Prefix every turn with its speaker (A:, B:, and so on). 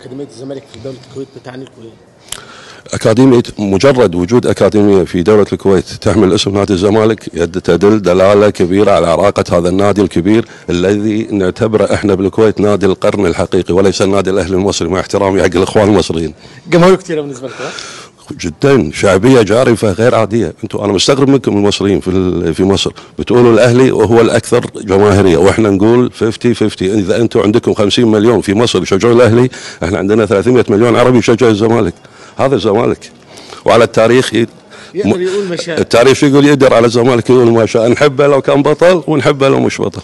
A: أكاديمية الزمالك في دولة الكويت بتعني الكويت؟
B: أكاديمية، مجرد وجود أكاديمية في دولة الكويت تحمل اسم نادي الزمالك تدل دلالة كبيرة على عراقة هذا النادي الكبير الذي نعتبره احنا بالكويت نادي القرن الحقيقي، وليس النادي الأهلي المصري، مع احترامي حق الإخوان المصريين.
A: جماهير كثيرة بالنسبة لك؟
B: جدا شعبيه جارفه غير عاديه. انا مستغرب منكم المصريين في مصر بتقولوا الاهلي وهو الاكثر جماهيريه، واحنا نقول 50-50. اذا انتم عندكم 50 مليون في مصر يشجعون الاهلي، احنا عندنا 300 مليون عربي يشجعوا الزمالك. هذا الزمالك، وعلى التاريخ
A: يقدر يقول ما شاء.
B: التاريخ يقول يقدر على الزمالك يقول ما شاء، نحبه لو كان بطل ونحبه لو مش بطل.